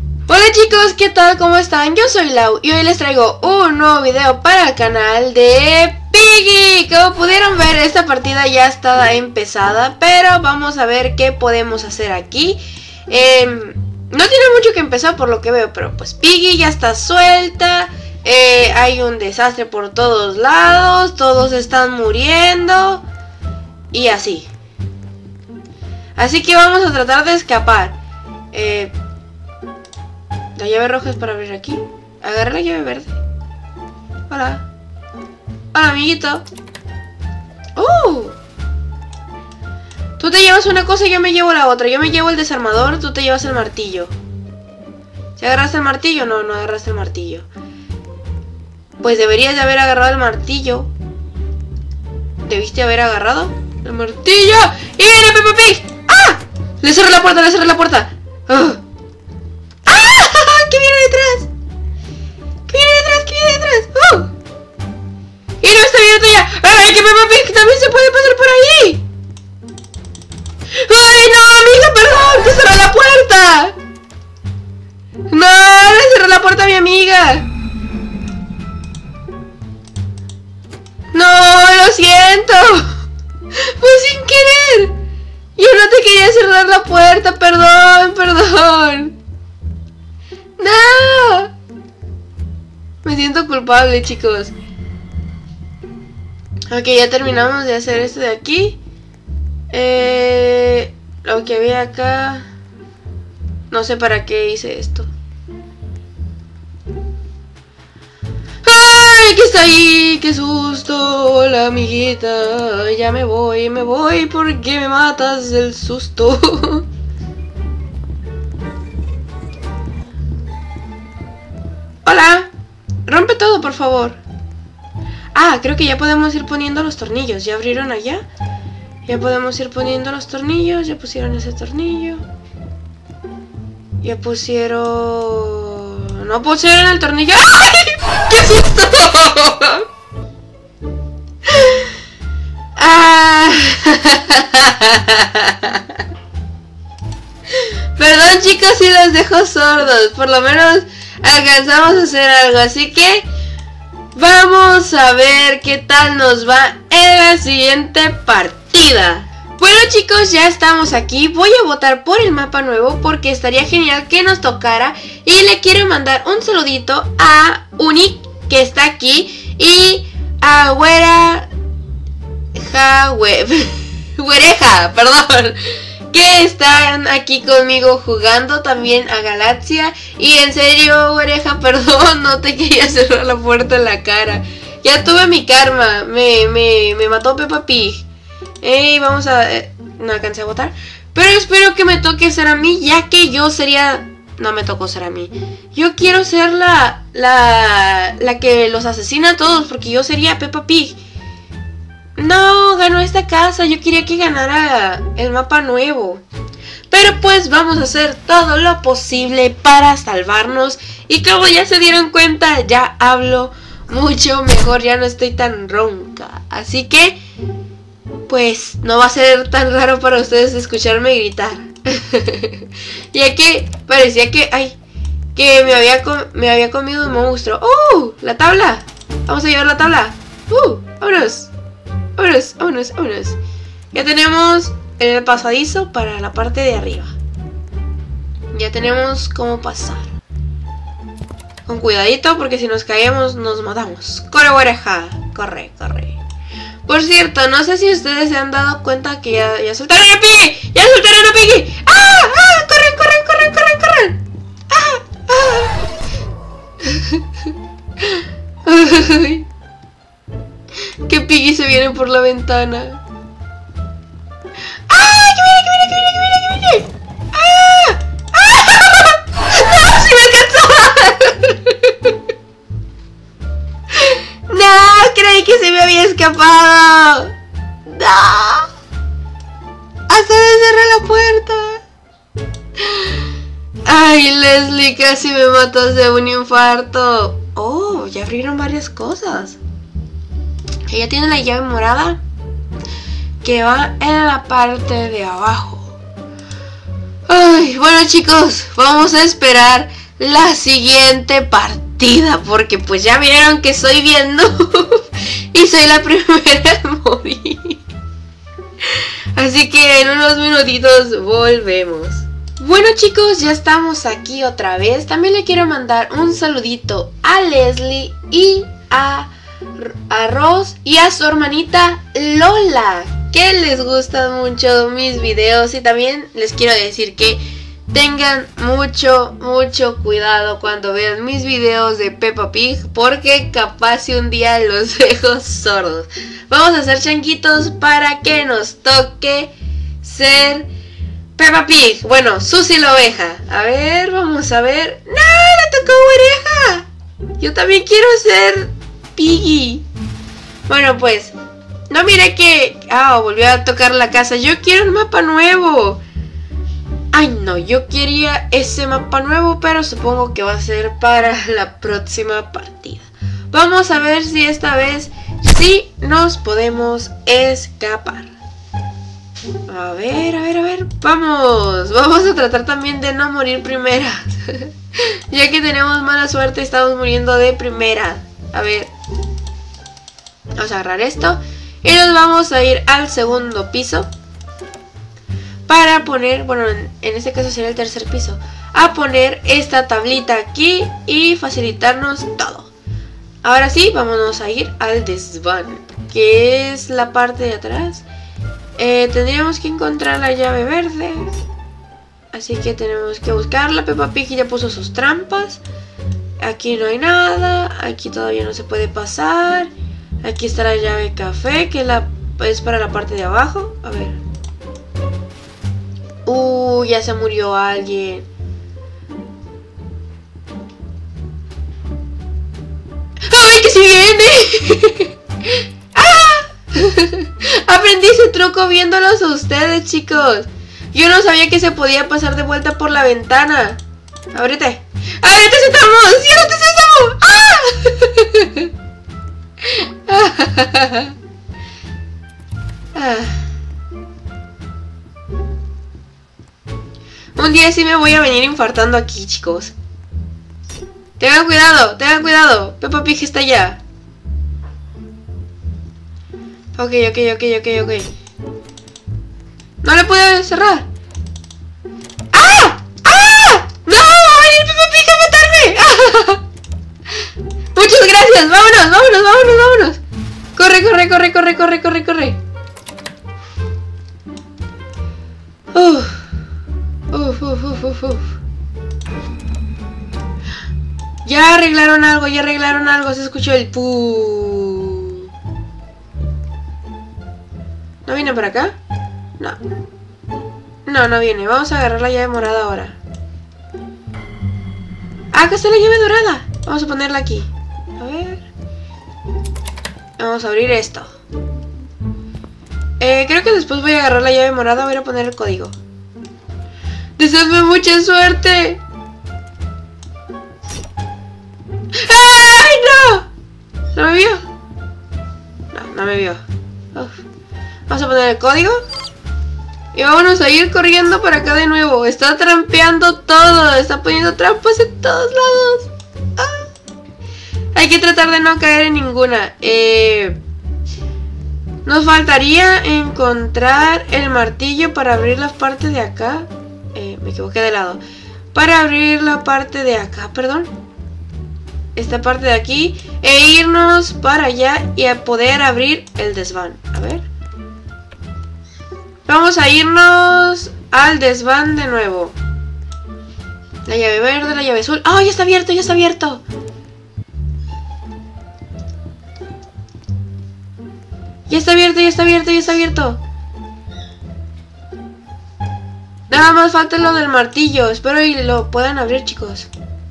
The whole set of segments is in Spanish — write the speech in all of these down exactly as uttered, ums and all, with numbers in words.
Hola chicos, ¿qué tal? ¿Cómo están? Yo soy Lau y hoy les traigo un nuevo video para el canal de Piggy. Como pudieron ver, esta partida ya está empezada, pero vamos a ver qué podemos hacer aquí. eh, No tiene mucho que empezar por lo que veo, pero pues Piggy ya está suelta. eh, Hay un desastre por todos lados, todos están muriendo y así. Así que vamos a tratar de escapar. Eh... La llave roja es para abrir aquí. Agarra la llave verde. Hola. Hola, amiguito. ¡Uh! Tú te llevas una cosa y yo me llevo la otra. Yo me llevo el desarmador, tú te llevas el martillo. ¿Se agarraste el martillo? No, no agarraste el martillo. Pues deberías de haber agarrado el martillo. ¿Debiste haber agarrado el martillo? ¡Y viene Peppa Pig! ¡Ah! Le cerré la puerta, le cerré la puerta. ¡Ah! ¿Qué viene detrás? ¿Qué viene detrás? ¿Qué viene detrás? ¡Oh! ¡Y no está viendo ya! ¡Ay, que Peppa Pig también se puede pasar por ahí! ¡Ay, no, amiga, perdón! ¡Te cerré la puerta! ¡No, le cerré la puerta a mi amiga! ¡No, lo siento! ¡Fue sin querer! Yo no te quería cerrar la puerta, perdón, perdón. ¡No! Me siento culpable, chicos. Ok, ya terminamos de hacer esto de aquí. Eh, lo que había acá. No sé para qué hice esto. ¡Ay! ¿Qué está ahí? ¡Qué susto! Hola, amiguita. Ya me voy, me voy porque me matas del susto. Hola, rompe todo, por favor. Ah, creo que ya podemos ir poniendo los tornillos. ¿Ya abrieron allá? Ya podemos ir poniendo los tornillos. Ya pusieron ese tornillo. Ya pusieron... No pusieron el tornillo. ¡Ay! ¡Qué susto! Ah. Perdón, chicos, si los dejo sordos. Por lo menos alcanzamos a hacer algo, así que vamos a ver qué tal nos va en la siguiente partida. Bueno, chicos, ya estamos aquí. Voy a votar por el mapa nuevo porque estaría genial que nos tocara. Y le quiero mandar un saludito a Uni, que está aquí, y a Güera Güereja, perdón, que están aquí conmigo jugando, también a Galaxia. Y en serio, Oreja, perdón, no te quería cerrar la puerta en la cara. Ya tuve mi karma, me, me, me mató Peppa Pig. Ey, vamos a... Eh, no alcancé a votar, pero espero que me toque ser a mí, ya que yo sería... No me tocó ser a mí. Yo quiero ser la... La, la que los asesina a todos, porque yo sería Peppa Pig. No, ganó esta casa. Yo quería que ganara el mapa nuevo. Pero pues vamos a hacer todo lo posible para salvarnos. Y como ya se dieron cuenta, ya hablo mucho mejor. Ya no estoy tan ronca. Así que pues no va a ser tan raro para ustedes escucharme gritar. Ya que parecía que... Ay, que me había, com me había comido un monstruo. ¡Uh! La tabla. Vamos a llevar la tabla. ¡Uh! ¡Vámonos! Vámonos, vámonos, vámonos. Ya tenemos el pasadizo para la parte de arriba. Ya tenemos cómo pasar. Con cuidadito, porque si nos caemos nos matamos. Corre, oreja. Corre, corre. Por cierto, no sé si ustedes se han dado cuenta que ya, ya soltaron a Piggy. ¡Ya soltaron a Piggy! ¡Ah! ¡Ah! ¡Corren, corren, corren, corren, corren! ¡Ah! ¡Ah! ¡Ay! Que Piggy se viene por la ventana. ¡Ah! ¡Que viene, que viene, que viene, que viene, que viene! ¡Ah! ¡Ah! ¡No! ¡Sí me alcanzó! ¡No! Creí que se me había escapado. ¡No! ¡Hasta me cerré la puerta! ¡Ay, Leslie! Casi me matas de un infarto. Oh, ya abrieron varias cosas. Ella tiene la llave morada que va en la parte de abajo. Ay, bueno chicos, vamos a esperar la siguiente partida, porque pues ya vieron que soy bien noob y soy la primera en morir. Así que en unos minutitos volvemos. Bueno chicos, ya estamos aquí otra vez. También le quiero mandar un saludito a Leslie y a, a Ross y a su hermanita Lola, que les gustan mucho mis videos. Y también les quiero decir que tengan mucho, mucho cuidado cuando vean mis videos de Peppa Pig, porque capaz si un día los dejo sordos. Vamos a hacer changuitos para que nos toque ser Peppa Pig. Bueno, Susie la oveja. A ver, vamos a ver. ¡No! ¡Le tocó oreja! Yo también quiero ser Piggy. Bueno, pues no miré que... Ah, volvió a tocar la casa. Yo quiero un mapa nuevo. Ay, no, yo quería ese mapa nuevo, pero supongo que va a ser para la próxima partida. Vamos a ver si esta vez sí nos podemos escapar. A ver, a ver, a ver. Vamos, vamos a tratar también de no morir primera. Ya que tenemos mala suerte, estamos muriendo de primera. A ver. Vamos a agarrar esto y nos vamos a ir al segundo piso para poner, bueno, en, en este caso sería el tercer piso, a poner esta tablita aquí y facilitarnos todo. Ahora sí, vámonos a ir al desván, que es la parte de atrás. Eh, tendríamos que encontrar la llave verde, así que tenemos que buscarla. Peppa Pig ya puso sus trampas. Aquí no hay nada, aquí todavía no se puede pasar. Aquí está la llave café, que la, es para la parte de abajo. A ver. Uh, ya se murió alguien. ¡Ay, que se viene! ¡Ah! Aprendí ese truco viéndolos a ustedes, chicos. Yo no sabía que se podía pasar de vuelta por la ventana. Ábrete. ¡Ábrete, Sésamo! ¡Ciérrate, Sésamo! ¡Ah! ah. Un día sí me voy a venir infartando aquí, chicos. Tengan cuidado, tengan cuidado. Peppa Pig está allá. Ok, ok, ok, ok, ok. No le puedo cerrar. ¡Ah! ¡Ah! ¡No! ¡Va a venir Peppa Pig a matarme! ¡Ah! Muchas gracias. Vámonos, vámonos, vámonos, vámonos. Corre, corre, corre, corre, corre, corre, corre. Uf. Uf, uf, uf, uf, uf. Ya arreglaron algo, ya arreglaron algo. Se escuchó el pu. ¿No viene por acá? No. No, no viene. Vamos a agarrar la llave morada ahora. Ah, acá está la llave dorada. Vamos a ponerla aquí. A ver. Vamos a abrir esto. Eh, creo que después voy a agarrar la llave morada. Voy a poner el código. ¡Deseadme mucha suerte! ¡Ay, no! ¿No me vio? No, no me vio. Uf. Vamos a poner el código. Y vámonos a ir corriendo para acá de nuevo. Está trampeando todo. Está poniendo trampas en todos lados. Ah. Hay que tratar de no caer en ninguna. Eh, nos faltaría encontrar el martillo para abrir la parte de acá. Eh, me equivoqué de lado. Para abrir la parte de acá, perdón. Esta parte de aquí. E irnos para allá y a poder abrir el desván. A ver. Vamos a irnos al desván de nuevo. La llave verde, la llave azul. ¡Ah! ¡Oh, ya está abierto, ya está abierto! Ya está abierto, ya está abierto, ya está abierto. Nada más falta lo del martillo. Espero y lo puedan abrir, chicos.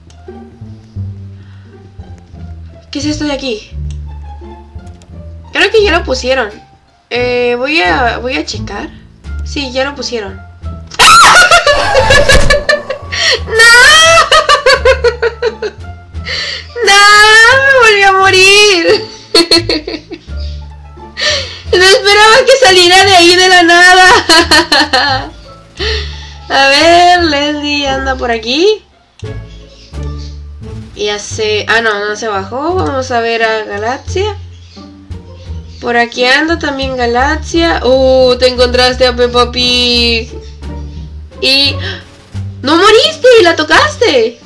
¿Qué es esto de aquí? Creo que ya lo pusieron. Eh, voy a voy a checar. Sí, ya lo pusieron. ¡No! ¡No! ¡Me volví a morir! No esperaba que saliera de ahí de la nada. A ver. anda por aquí. Ya se... Ah, no, no se bajó. Vamos a ver a Galaxia. Por aquí anda también Galaxia. Uh, te encontraste a Peppa Pig. Y... ¡no moriste! ¡La tocaste!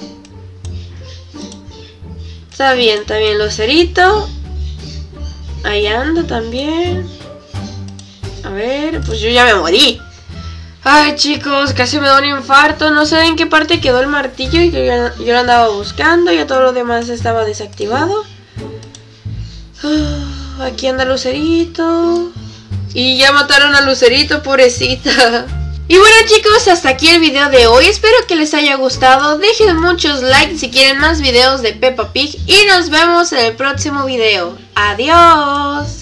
Está bien, está bien, Lucerito. Ahí anda también. A ver, pues yo ya me morí. Ay, chicos, casi me da un infarto. No sé en qué parte quedó el martillo y que yo, yo lo andaba buscando. Ya todo lo demás estaba desactivado. Uh, aquí anda Lucerito. Y ya mataron a Lucerito, pobrecita. Y bueno, chicos, hasta aquí el video de hoy. Espero que les haya gustado. Dejen muchos likes si quieren más videos de Peppa Pig. Y nos vemos en el próximo video. Adiós.